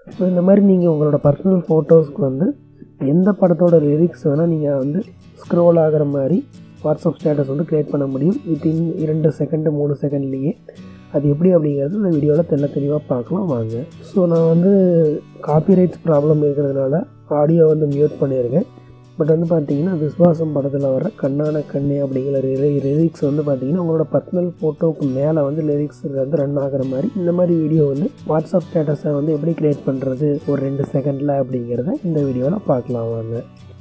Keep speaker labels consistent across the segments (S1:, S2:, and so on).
S1: So இந்த மாதிரி நீங்கள் உங்களோட பர்சனல் ஃபோட்டோஸ்க்கு வந்து எந்த படத்தோட லிரிக்ஸ் வேணால் நீங்கள் வந்து ஸ்க்ரோல் ஆகிற மாதிரி வாட்ஸ்அப் ஸ்டேட்டஸ் வந்து க்ரியேட் பண்ண முடியும் வித்தின் 2 செகண்டு 3 செகண்ட்லேயே. அது எப்படி அப்படிங்கிறது இந்த வீடியோவில் தெளிவாக பார்க்கலாம் வாங்க. ஸோ நான் வந்து காப்பிரைட்ஸ் ப்ராப்ளம் இருக்கிறதுனால ஆடியோ வந்து மியூட் பண்ணியிருக்கேன். பட் வந்து பார்த்தீங்கன்னா விஸ்வாசம் படத்தில் வர கண்ணான கண்ணே அப்படிங்கிற லிரிக்ஸ் வந்து பார்த்தீங்கன்னா உங்களோட பர்சனல் ஃபோட்டோவுக்கு மேலே வந்து லிரிக்ஸ் வந்து ரன் ஆகிற மாதிரி இந்த மாதிரி வீடியோ வந்து வாட்ஸ்அப் ஸ்டேட்டஸை வந்து எப்படி க்ரியேட் பண்ணுறது ஒரு 2 செகண்டில் அப்படிங்கிறத இந்த வீடியோவில் பார்க்கலாம் வாங்க.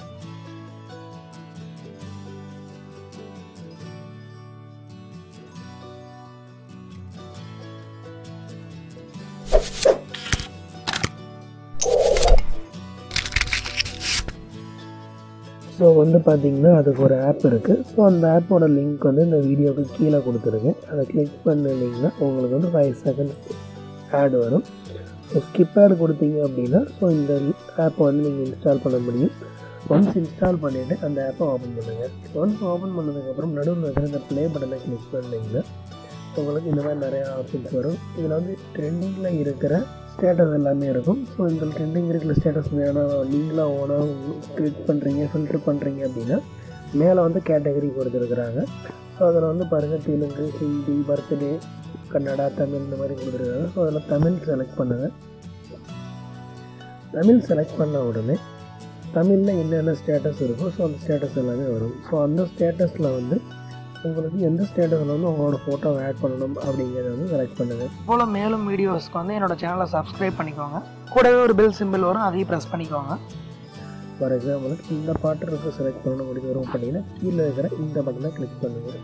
S1: ஸோ வந்து பார்த்திங்கன்னா அதுக்கு ஒரு ஆப் இருக்குது. ஸோ அந்த ஆப்போட லிங்க் வந்து இந்த வீடியோவுக்கு கீழே கொடுத்துருக்கேன். அதை கிளிக் பண்ணிங்கன்னா உங்களுக்கு வந்து 5 செகண்ட்ஸ் ஆட் வரும். ஸோ ஸ்கிப் ஆட் கொடுத்தீங்க அப்படின்னா ஸோ இந்த ஆப்பை வந்து நீங்கள் இன்ஸ்டால் பண்ண முடியும். ஒன்ஸ் இன்ஸ்டால் பண்ணிவிட்டு அந்த ஆப்பை ஓப்பன் பண்ணுங்கள். ஒன்ஸ் ஓப்பன் பண்ணதுக்கப்புறம் நடுவில் இருக்கிற இந்த ப்ளே பட்டனை கிளிக் பண்ணிங்கன்னா உங்களுக்கு இந்த மாதிரி நிறையா ஆப்ஷன்ஸ் வரும். இதில் வந்து ட்ரெண்டிங்கில் இருக்கிற ஸ்டேட்டஸ் எல்லாமே இருக்கும். ஸோ இந்த ட்ரெண்டிங் இருக்கிற ஸ்டேட்டஸ் வேணாம் நீங்களாக ஓனாக கிளிக் பண்ணுறீங்க ஃபில்ட்ரு பண்ணுறீங்க அப்படின்னா மேலே வந்து கேட்டகரி கொடுத்துருக்குறாங்க. ஸோ அதில் வந்து பாருங்கள் தெலுங்கு, ஹிந்தி, பர்த்டே, கன்னடா, தமிழ் இந்த மாதிரி கொடுத்துருக்காங்க. ஸோ அதில் தமிழ் செலக்ட் பண்ணுங்கள். தமிழ் செலக்ட் பண்ண உடனே தமிழில் என்னென்ன ஸ்டேட்டஸ் இருக்கோ ஸோ அந்த ஸ்டேட்டஸ் எல்லாமே வரும். ஸோ அந்த ஸ்டேட்டஸில் வந்து உங்களுக்கு எந்த ஸ்டேட்டஸில் வந்து உங்களோட ஃபோட்டோவை ஆட் பண்ணணும் அப்படிங்கிறத வந்து செலக்ட் பண்ணுங்கள்.
S2: போல் மேலும் வீடியோஸ்க்கு வந்து என்னோடய சேனலை சப்ஸ்கிரைப் பண்ணிக்கோங்க. கூடவே ஒரு பெல் சிம்பிள் வரும், அதையும் ப்ரெஸ் பண்ணிக்கோங்க.
S1: ஃபார் எக்ஸாம்பிளுக்கு இந்த பாட்டு இருக்க செலக்ட் பண்ணணும் அப்படின்னு வரும் பண்ணிங்கன்னா கீழே இருக்கிற இந்த பட்டனை கிளிக் பண்ணுங்கள்.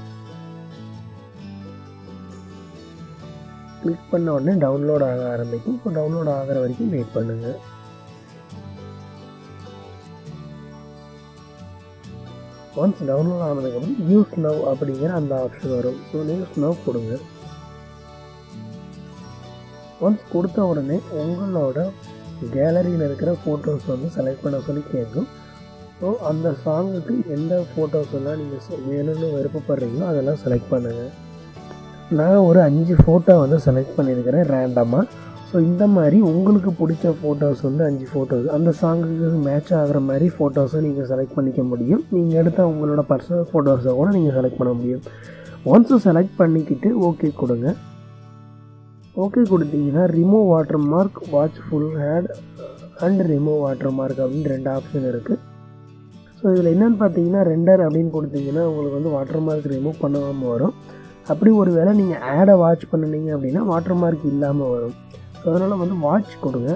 S1: கிளிக் பண்ண உடனே டவுன்லோட் ஆக ஆரம்பிக்கும். ஸோ டவுன்லோட் ஆகிற வரைக்கும் வெயிட் பண்ணுங்கள். ஒன்ஸ் டவுன்லோட் ஆனதுக்கப்புறம் யூஸ் நவ் அப்படிங்கிற அந்த ஆப்ஷன் வரும். ஸோ யூஸ் நவ் கொடுங்க. ஒன்ஸ் கொடுத்த உடனே உங்களோட கேலரியில் இருக்கிற ஃபோட்டோஸ் வந்து செலக்ட் பண்ண சொல்லி கேட்கும். ஸோ அந்த சாங்குக்கு எந்த ஃபோட்டோஸ் எல்லாம் நீங்கள் வேணும்னு விருப்பப்படுறீங்களோ அதெல்லாம் செலக்ட் பண்ணுங்கள். நான் ஒரு 5 ஃபோட்டோ வந்து செலக்ட் பண்ணியிருக்கிறேன் ரேண்டமாக. ஸோ இந்த மாதிரி உங்களுக்கு பிடிச்ச ஃபோட்டோஸ் வந்து 5 ஃபோட்டோஸ் அந்த சாங்குக்கு மேட்ச் ஆகிற மாதிரி ஃபோட்டோஸை நீங்கள் செலக்ட் பண்ணிக்க முடியும். நீங்கள் எடுத்த உங்களோட பர்சனல் ஃபோட்டோஸை கூட நீங்கள் செலக்ட் பண்ண முடியும். ஒன்ஸ் செலக்ட் பண்ணிக்கிட்டு ஓகே கொடுங்க. ஓகே கொடுத்தீங்கன்னா remove watermark, watch full ad and remove watermark அப்படின்னு 2 ஆப்ஷன் இருக்குது. ஸோ இதில் என்னென்னு பார்த்தீங்கன்னா ரெண்டர் அப்படின்னு கொடுத்தீங்கன்னா உங்களுக்கு வந்து வாட்டர் மார்க் ரிமூவ் பண்ணாமல் வரும். அப்படி ஒரு வேளை நீங்கள் ஆடை வாட்ச் பண்ணினீங்க அப்படின்னா வாட்டர் மார்க் இல்லாமல் வரும். ஸோ அதனால் வந்து வாட்ச் கொடுங்க.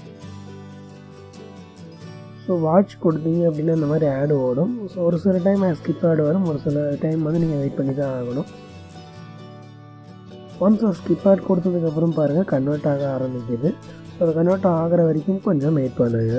S1: ஸோ வாட்ச் கொடுத்தீங்க அப்படின்னா இந்த மாதிரி ஆடு ஓடும். ஸோ ஒரு சில டைம் ஸ்கிப் ஆடு வரும், ஒரு சில டைம் வந்து நீங்கள் வெயிட் பண்ணி தான் ஆகணும். ஒன்ஸ் ஸ்கிப் ஆட் கொடுத்ததுக்கப்புறம் பாருங்கள் கன்வெர்ட் ஆக ஆரம்பிக்குது. ஸோ அது கன்வெர்ட் ஆகிற வரைக்கும் கொஞ்சம் வெயிட் பண்ணுங்க.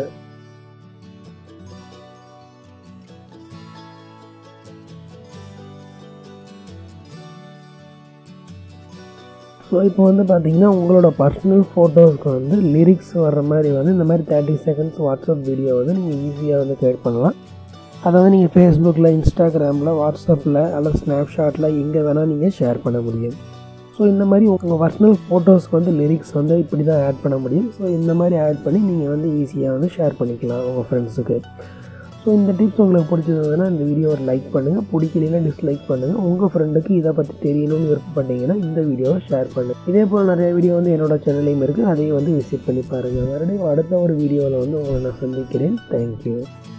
S1: ஸோ இப்போ வந்து பார்த்தீங்கன்னா உங்களோட பர்சனல் ஃபோட்டோஸ்க்கு வந்து லிரிக்ஸ் வர்ற மாதிரி வந்து இந்த மாதிரி 30 செகண்ட்ஸ் வாட்ஸ்அப் வீடியோ வந்து நீங்கள் ஈஸியாக வந்து க்ரியேட் பண்ணலாம். அதாவது நீங்கள் ஃபேஸ்புக்கில், இன்ஸ்டாகிராமில், வாட்ஸ்அப்பில் அல்லது ஸ்னாப்ஷாட்டில் எங்கே வேணால் நீங்கள் ஷேர் பண்ண முடியும். ஸோ இந்த மாதிரி உங்கள் பர்சனல் ஃபோட்டோஸ்க்கு வந்து லிரிக்ஸ் வந்து இப்படி தான் ஆட் பண்ண முடியும். ஸோ இந்த மாதிரி ஆட் பண்ணி நீங்கள் வந்து ஈஸியாக வந்து ஷேர் பண்ணிக்கலாம் உங்கள் ஃப்ரெண்ட்ஸுக்கு. ஸோ இந்த டிப்ஸ் உங்களுக்கு பிடிச்சதுன்னா இந்த வீடியோவை லைக் பண்ணுங்கள், பிடிக்கலைன்னா டிஸ்லைக் பண்ணுங்கள். உங்கள் ஃப்ரெண்டுக்கு இதை பற்றி தெரியணும்னு விருப்பப்பட்டீங்கன்னா இந்த வீடியோவை ஷேர் பண்ணுங்கள். இதே போல் நிறைய வீடியோ வந்து என்னோட சேனல்லையும் இருக்குது, அதையும் வந்து விசிட் பண்ணி பாருங்கள். மறுபடியும் அடுத்த ஒரு வீடியோவில் வந்து உங்களை நான் சந்திக்கிறேன். தேங்க்யூ.